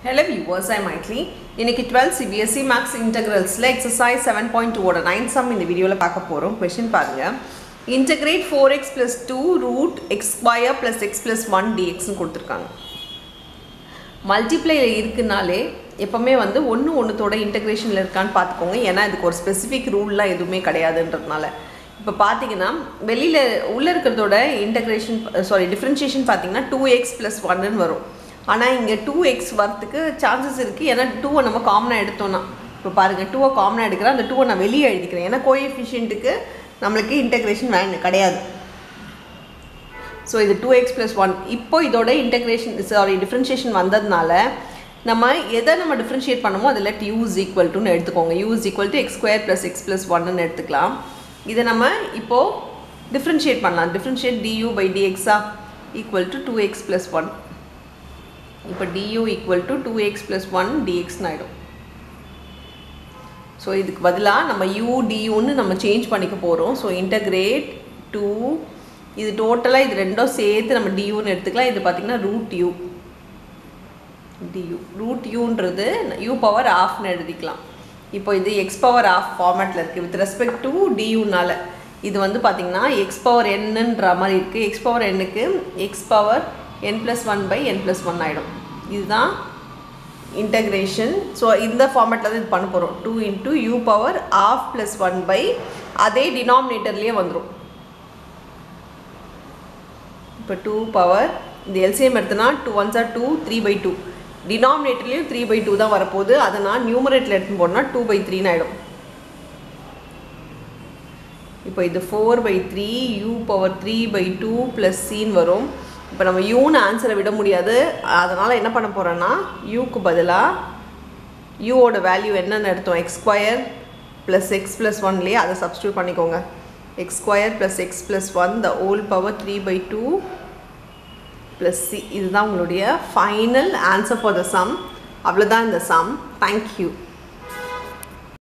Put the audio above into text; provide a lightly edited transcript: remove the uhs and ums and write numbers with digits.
Hello viewers, I am Maitli. இன்னைக்கு 12 Cbse Max Integrals exercise 7.2 ஓட 9 sum இந்த வீடியோல பார்க்க போறோம். क्वेश्चन பாருங்க. Integrate 4x plus 2 root x square plus x plus 1 dx னு கொடுத்திருக்காங்க. மல்டிப்ளை இருக்குனாலே எப்பவுமே வந்து ஒண்ணோட இன்டகிரேஷன்ல இருக்கான்னு பாத்துக்கோங்க. ஏன்னா இதுக்கு ஒரு ஸ்பெசிபிக் ரூல்லாம் எதுவுமே கிடையாதுன்றதுனால. இப்போ பாத்தீங்கன்னா வெளியில உள்ள இருக்குறதோட இன்டகிரேஷன் டிஃபரன்ஷியேஷன் பாத்தீங்கன்னா 2x plus 1 ன்னு வரும். ஆனா இங்க 2x வரதுக்கு சான்சஸ் இருக்கு. ஏன்னா 2 நம்ம காமனா எடுத்தோம்னா இப்போ பாருங்க 2 காமனா எடுக்கறேன். அந்த 2 நான் வெளிய எழுதிக்கிறேன். ஏன்னா கோஎஃபிஷியன்ட்க்கு நமக்கு இன்டகிரேஷன் வேணும் கிடையாது. சோ இது 2x plus 1. இப்போ இதோட இன்டகிரேஷன் டிஃபரன்ஷியேஷன் வந்ததனால நம்ம எதை நம்ம டிஃபரன்ஷியேட் பண்ணுமோ அதுல u is equal to ன்னு எடுத்துக்கோங்க. u is equal to x square plus x plus 1 ன்னு எடுத்துக்கலாம். இத நம்ம இப்போ டிஃபரன்ஷியேட் பண்ணலாம். Differentiate du by dx equal to 2x plus 1. இப்போ du equal to 2x plus 1 dx ஆயிடும். சோ இதுக்கு பதிலா நம்ம u du ன்னு நம்ம சேஞ்ச் பண்ணிக்க போறோம். சோ இன்டகிரேட் 2 இது டோட்டலா இது ரெண்டும் சேர்த்து நம்ம du ன்னு எடுத்துக்கலாம். இது பாத்தீங்கன்னா √u du √u ன்றது u பவர் ½ ன்னு எழுதிக்கலாம். இப்போ இது x பவர் ½ ஃபார்மட்ல இருக்கு with respect to du னால. இது வந்து பாத்தீங்கன்னா x பவர் n ன்ற மாதிரி இருக்கு. x பவர் n க்கு x power n plus 1 by n plus 1 ஆயிடும். இதுதான் இன்டகிரேஷன். சோ இந்த ஃபார்மட்ல தான் இது பண்ண போறோம். 2 into u power ½ plus 1 by அதே டினாமினேட்டர்லயே வந்துரும். இப்போ 2 பவர் இந்த LCM எடுத்தனா 2 1s are 2 3/2. டினாமினேட்டர்லயும் 3/2 தான் வரப்போகுது. அத நான் நியூமரேட்டர்ல எடுத்து போறேன்னா 2/3 ன்னு ஆயிடும். இப்போ இது 4/3 u power 3/2 plus c ன்னு வரும். இப்போ நம்ம u ன்னு ஆன்சரை விட முடியாது. அதனால என்ன பண்ண போறேன்னா u க்கு பதிலா u ஓட வேல்யூ என்னன்னு எடுத்தோம் x square plus x plus 1 லே அதை சப்ஸ்டிட்யூட் பண்ணிக்கோங்க. x square plus x plus 1 the whole power 3/2 plus c. இதுதான் உங்களுடைய final answer for the sum. அவ்வளவுதான் இந்த sum. Thank you.